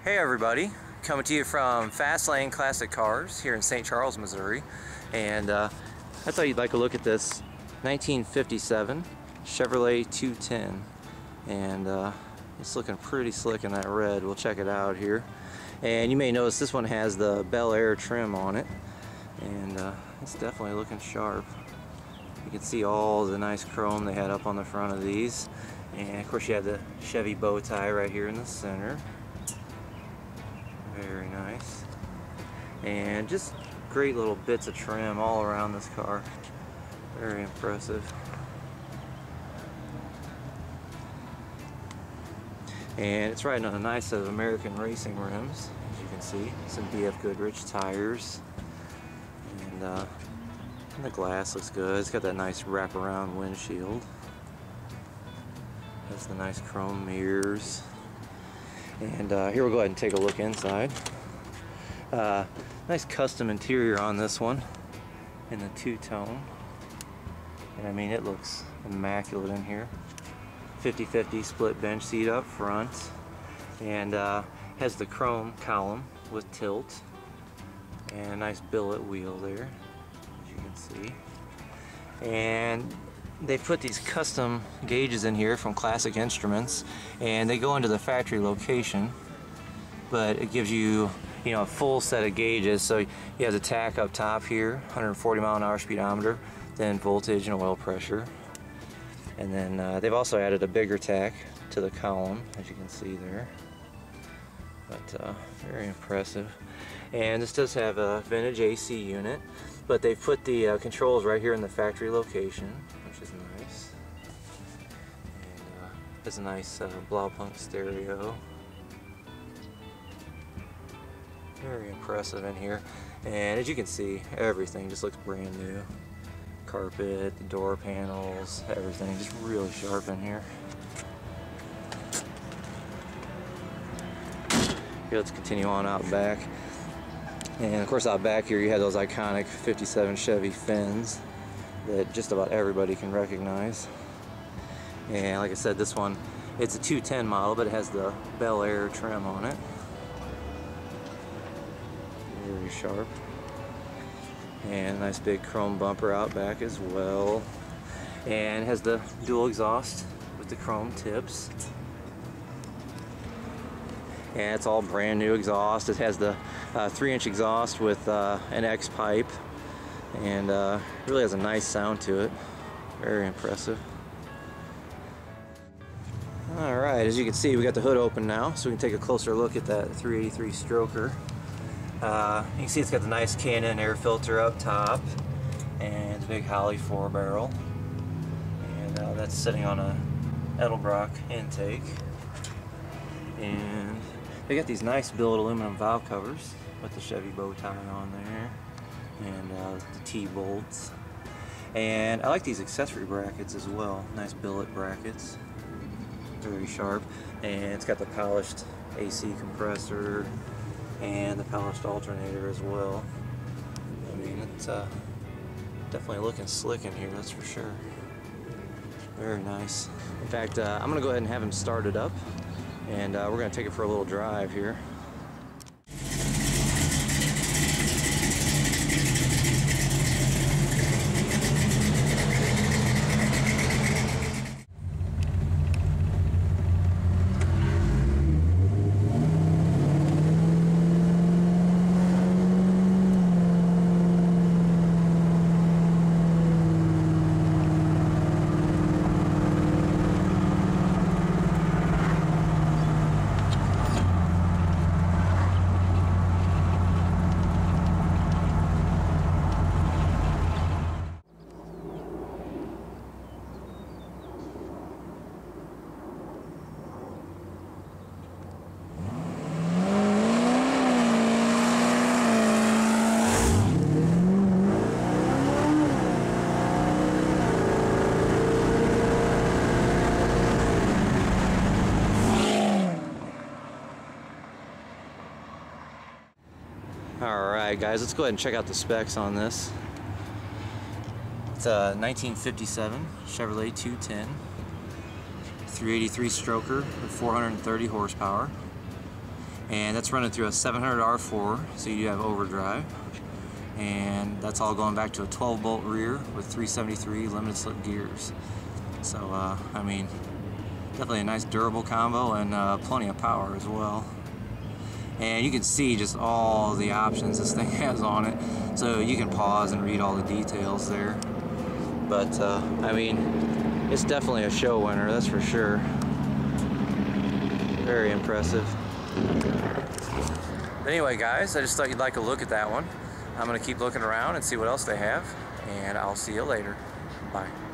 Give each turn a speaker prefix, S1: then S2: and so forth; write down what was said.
S1: Hey everybody, coming to you from Fastlane Classic Cars here in St. Charles, Missouri. And I thought you'd like a look at this 1957 Chevrolet 210. And it's looking pretty slick in that red. We'll check it out here. And you may notice this one has the Bel Air trim on it. And it's definitely looking sharp. You can see all the nice chrome they had up on the front of these. And of course you have the Chevy bow tie right here in the center. Very nice. And just great little bits of trim all around this car. Very impressive. And it's riding on a nice set of American racing rims, as you can see. Some BF Goodrich tires. And the glass looks good. It's got that nice wraparound windshield. Has the nice chrome mirrors. And here we'll go ahead and take a look inside. Nice custom interior on this one in the two-tone. And I mean, it looks immaculate in here. 50-50 split bench seat up front. And has the chrome column with tilt. And a nice billet wheel there, as you can see. And they put these custom gauges in here from Classic Instruments, and they go into the factory location, but it gives you, a full set of gauges. So you have the tach up top here, 140 mile-an-hour speedometer, then voltage and oil pressure, and then they've also added a bigger tach to the column, as you can see there. But very impressive. And this does have a vintage AC unit, but they've put the controls right here in the factory location, which is nice. And has a nice Blaupunk stereo. Very impressive in here. And as you can see, everything just looks brand new. Carpet, the door panels, everything just really sharp in here. Okay, let's continue on out back. And of course out back here you have those iconic 57 Chevy fins that just about everybody can recognize. And like I said, this one, it's a 210 model, but it has the Bel Air trim on it. Very sharp. And a nice big chrome bumper out back as well. And it has the dual exhaust with the chrome tips. And it's all brand new exhaust. It has the 3-inch exhaust with an X pipe, and really has a nice sound to it. Very impressive. Alright, as you can see, we got the hood open now, so we can take a closer look at that 383 stroker. You can see it's got the nice K&N air filter up top, and the big Holley 4-barrel. And that's sitting on a Edelbrock intake. And they got these nice billet aluminum valve covers with the Chevy bow tie on there, and the T-bolts. And I like these accessory brackets as well. Nice billet brackets, very sharp. And it's got the polished AC compressor and the polished alternator as well. I mean, it's definitely looking slick in here, that's for sure. Very nice. In fact, I'm gonna go ahead and have him start it up, and we're going to take it for a little drive here. Alright guys, let's go ahead and check out the specs on this. It's a 1957 Chevrolet 210, 383 stroker with 430 horsepower. and that's running through a 700 R4, so you have overdrive, and that's all going back to a 12-bolt rear with 373 limited slip gears. So I mean, definitely a nice durable combo, and plenty of power as well. And you can see just all the options this thing has on it, so you can pause and read all the details there. But I mean, it's definitely a show winner, that's for sure. Very impressive. But anyway, guys, I just thought you'd like a look at that one. I'm going to keep looking around and see what else they have, and I'll see you later. Bye.